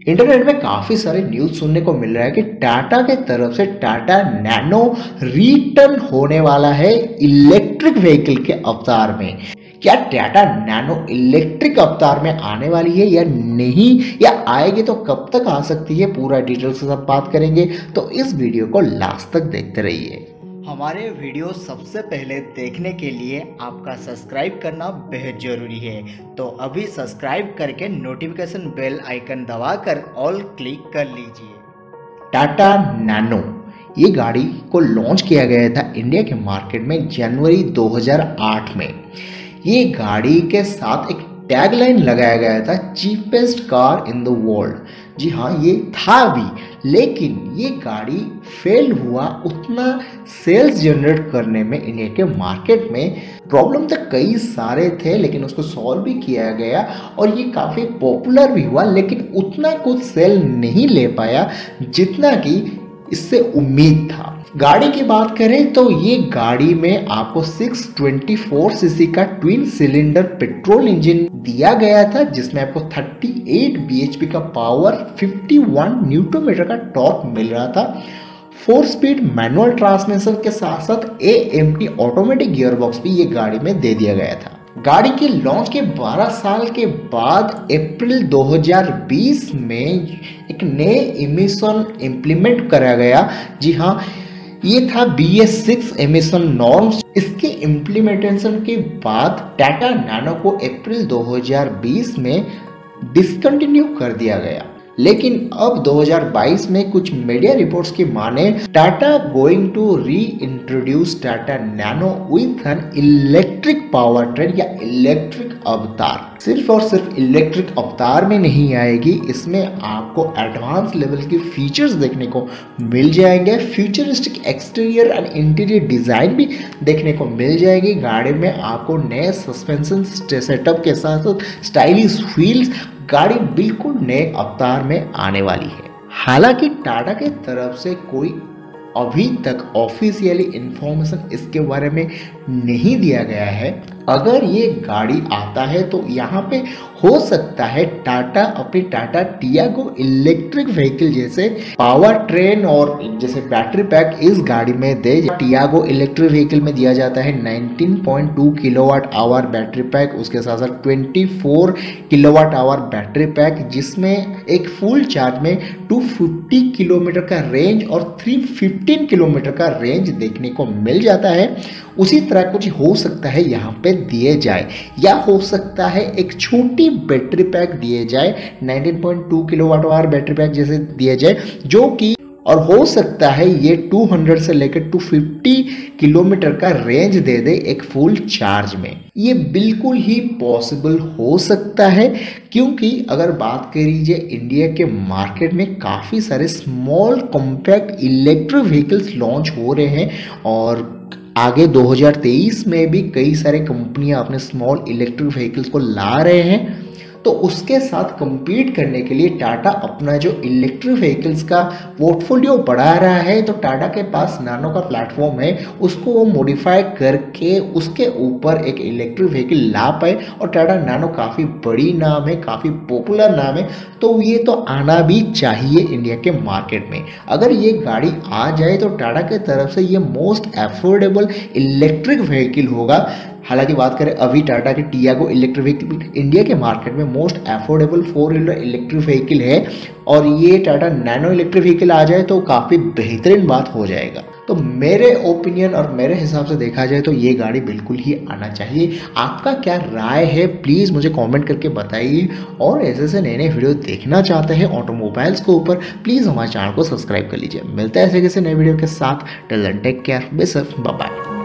Internet में काफी सारे न्यूज सुनने को मिल रहा है कि टाटा के तरफ से टाटा नैनो रिटर्न होने वाला है इलेक्ट्रिक व्हीकल के अवतार में। क्या टाटा नैनो इलेक्ट्रिक अवतार में आने वाली है या नहीं, या आएगी तो कब तक आ सकती है, पूरा डिटेल के साथ बात करेंगे। तो इस वीडियो को लास्ट तक देखते रहिए। हमारे वीडियो सबसे पहले देखने के लिए आपका सब्सक्राइब करना बेहद ज़रूरी है, तो अभी सब्सक्राइब करके नोटिफिकेशन बेल आइकन दबाकर ऑल क्लिक कर लीजिए। टाटा नैनो ये गाड़ी को लॉन्च किया गया था इंडिया के मार्केट में जनवरी 2008 में। ये गाड़ी के साथ एक टैगलाइन लगाया गया था, cheapest car in the world. जी हाँ, ये था भी, लेकिन ये गाड़ी फेल हुआ उतना सेल्स जनरेट करने में। इंडिया के मार्केट में प्रॉब्लम तो कई सारे थे, लेकिन उसको सॉल्व भी किया गया और ये काफ़ी पॉपुलर भी हुआ, लेकिन उतना कुछ सेल नहीं ले पाया जितना कि इससे उम्मीद था। गाड़ी की बात करें तो ये गाड़ी में आपको 624 सीसी का ट्विन सिलेंडर पेट्रोल इंजन दिया गया था, जिसमें आपको 38 bhp का पावर, 51 न्यूटन मीटर का टॉर्क मिल रहा था। 4 स्पीड मैनुअल ट्रांसमिशन के साथ साथ AMT ऑटोमेटिक गियरबॉक्स भी ये गाड़ी में दे दिया गया था। गाड़ी के लॉन्च के 12 साल के बाद अप्रैल 2020 में एक नए इमिशन इम्प्लीमेंट करा गया। जी हाँ, ये था BS6 एमिशन नॉर्म्स। इसके इम्प्लीमेंटेशन के बाद टाटा नैनो को अप्रैल 2020 में डिसकंटिन्यू कर दिया गया, लेकिन अब 2022 में कुछ मीडिया रिपोर्ट्स की माने Tata going to reintroduce Tata Nano with an electric power train या इलेक्ट्रिक अवतार। सिर्फ और सिर्फ इलेक्ट्रिक अवतार में नहीं आएगी, इसमें आपको एडवांस लेवल के फीचर्स देखने को मिल जाएंगे। Futuristic exterior and interior design भी देखने को मिल जाएगी। गाड़ी में आपको नए सस्पेंशन सेटअप के साथ स्टाइलिश व्हील्स, गाड़ी बिल्कुल नए अवतार में आने वाली है। हालांकि टाटा के तरफ से कोई अभी तक ऑफिशियली इंफॉर्मेशन इसके बारे में नहीं दिया गया है। अगर ये गाड़ी आता है तो यहाँ पे हो सकता है टाटा अपनी टाटा टियागो इलेक्ट्रिक व्हीकल जैसे पावर ट्रेन और जैसे बैटरी पैक इस गाड़ी में दे। टियागो इलेक्ट्रिक व्हीकल में दिया जाता है 19.2 किलोवाट आवर बैटरी पैक, उसके साथ साथ 24 किलोवाट आवर बैटरी पैक, जिसमें एक फुल चार्ज में 250 किलोमीटर का रेंज और 315 किलोमीटर का रेंज देखने को मिल जाता है। उसी तरह कुछ हो सकता है यहाँ पे दिए जाए, या हो सकता है एक छोटी बैटरी पैक दिए जाए, 19.2 किलोवाट आवर बैटरी पैक जैसे दिए जाए, जो कि और हो सकता है ये 200 से लेकर 250 किलोमीटर का रेंज दे दे एक फुल चार्ज में। ये बिल्कुल ही पॉसिबल हो सकता है, क्योंकि अगर बात करिए इंडिया के मार्केट में काफ़ी सारे small compact electric vehicles launch हो रहे हैं और आगे 2023 में भी कई सारे कंपनियां अपने स्मॉल इलेक्ट्रिक व्हीकल्स को ला रहे हैं। तो उसके साथ compete करने के लिए टाटा अपना जो इलेक्ट्रिक व्हीकल्स का पोर्टफोलियो बढ़ा रहा है, तो टाटा के पास नैनो का प्लेटफॉर्म है, उसको वो मॉडिफाई करके उसके ऊपर एक इलेक्ट्रिक व्हीकल ला पाए। और टाटा नैनो काफ़ी बड़ी नाम है, काफ़ी पॉपुलर नाम है, तो ये तो आना भी चाहिए इंडिया के मार्केट में। अगर ये गाड़ी आ जाए तो टाटा के तरफ से ये मोस्ट अफोर्डेबल इलेक्ट्रिक व्हीकल होगा। हालांकि बात करें अभी टाटा के टियागो इलेक्ट्रिक व्हीकल इंडिया के मार्केट में most affordable 4 wheeler electric vehicle है, और ये टाटा नैनो इलेक्ट्रिक व्हीकल आ जाए तो काफ़ी बेहतरीन बात हो जाएगा। तो मेरे ओपिनियन और मेरे हिसाब से देखा जाए तो ये गाड़ी बिल्कुल ही आना चाहिए। आपका क्या राय है प्लीज़ मुझे कमेंट करके बताइए, और ऐसे से नए नए वीडियो देखना चाहते हैं ऑटोमोबाइल्स के ऊपर, प्लीज़ हमारे चैनल को सब्सक्राइब कर लीजिए। मिलते हैं ऐसे किसी नए वीडियो के साथ। Till then take care, bye bye.